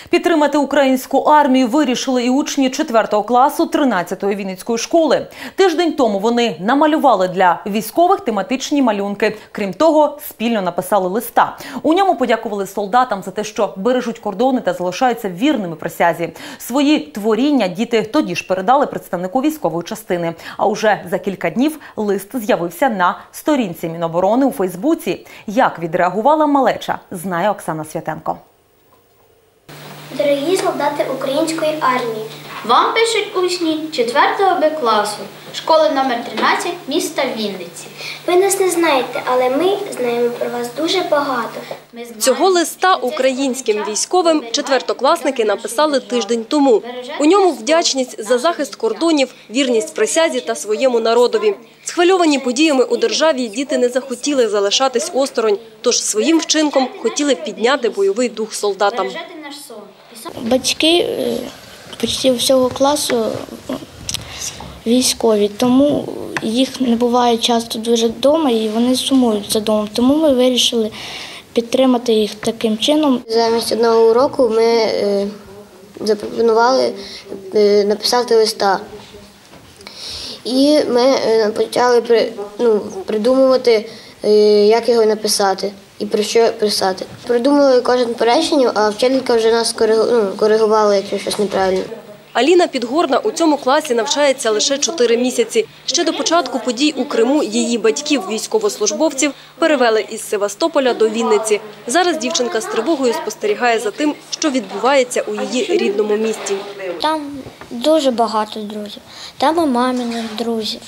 Підтримати українську армію вирішили і учні 4 класу 13-ї Вінницької школи. Тиждень тому вони намалювали для військових тематичні малюнки. Крім того, спільно написали листа. У ньому подякували солдатам за те, що бережуть кордони та залишаються вірними присязі. Свої творіння діти тоді ж передали представнику військової частини. А уже за кілька днів лист з'явився на сторінці Міноборони у Фейсбуці. Як відреагувала малеча, знає Оксана Святенко. Дорогі солдати української армії, вам пишуть учні 4 Б класу, школи номер 13 міста Вінниці. Ви нас не знаєте, але ми знаємо про вас дуже багато. Цього листа українським військовим четвертокласники написали тиждень тому. У ньому вдячність за захист кордонів, вірність присязі та своєму народові. Схвильовані подіями у державі діти не захотіли залишатись осторонь, тож своїм вчинком хотіли підняти бойовий дух солдатам. Батьки почти всього класу військові, тому їх не буває часто дуже вдома і вони сумують за домом. Тому ми вирішили підтримати їх таким чином. Замість одного уроку ми запропонували написати листа. І ми почали придумувати, як його написати і про що писати. Придумали кожен по реченню, а вчителька вже нас коригувала, якщо щось неправильно. Аліна Підгорна у цьому класі навчається лише 4 місяці. Ще до початку подій у Криму її батьків-військовослужбовців перевели із Севастополя до Вінниці. Зараз дівчинка з тривогою спостерігає за тим, що відбувається у її рідному місті. Там дуже багато друзів, там і маминих друзів.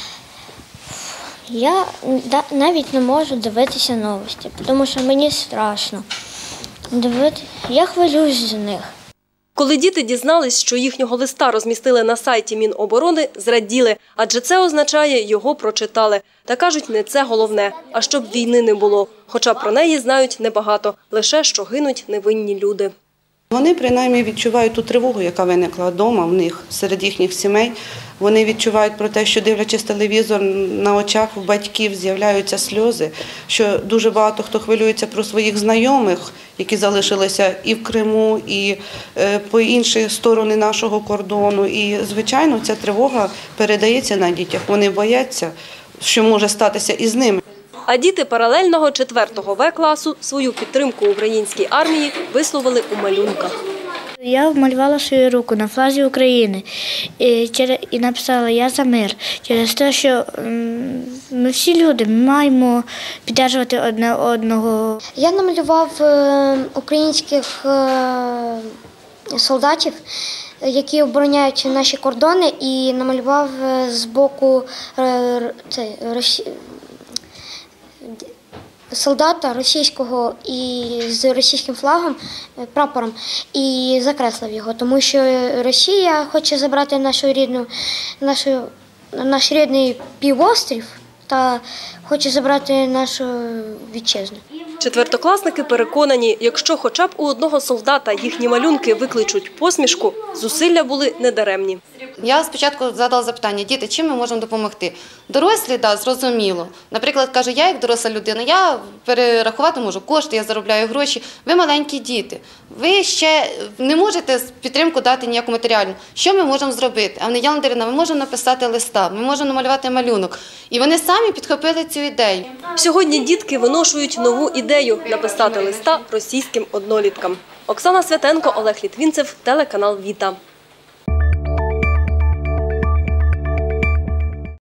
Я навіть не можу дивитися новості, тому що мені страшно. Я хвилююсь за них. Коли діти дізнались, що їхнього листа розмістили на сайті Міноборони, зраділи, адже це означає, його прочитали. Та кажуть, не це головне, а щоб війни не було. Хоча про неї знають небагато, лише що гинуть невинні люди. Вони принаймні відчувають ту тривогу, яка виникла вдома в них, серед їхніх сімей. Вони відчувають про те, що дивлячись телевізор, на очах у батьків з'являються сльози, що дуже багато хто хвилюється про своїх знайомих, які залишилися і в Криму, і по інші сторони нашого кордону. І, звичайно, ця тривога передається на дітях. Вони бояться, що може статися із ними. А діти паралельного 4 В класу свою підтримку українській армії висловили у малюнках. Я малювала свою руку на флазі України і написала «Я за мир». Через те, що ми всі люди маємо підтримувати одне одного. Я намалював українських солдатів, які обороняють наші кордони, і намалював з боку солдата російського і з російським флагом, прапором, і закреслив його, тому що Росія хоче забрати наш рідний півострів та хоче забрати нашу вітчизну. Четвертокласники переконані, якщо хоча б у одного солдата їхні малюнки викличуть посмішку, зусилля були недаремні. Я спочатку задала запитання: діти, чим ми можемо допомогти? Дорослі, так, зрозуміло. Наприклад, кажу, я як доросла людина, я перерахувати можу кошти, я заробляю гроші. Ви маленькі діти, ви ще не можете підтримку дати ніяку матеріальну. Що ми можемо зробити? А Яна Дарина, ми можемо написати листа, ми можемо намалювати малюнок. І вони самі підхопили цю ідею. Сьогодні дітки виношують нову ідею – написати листа російським одноліткам. Оксана Святенко, Олег Літвінцев, телеканал «Віта».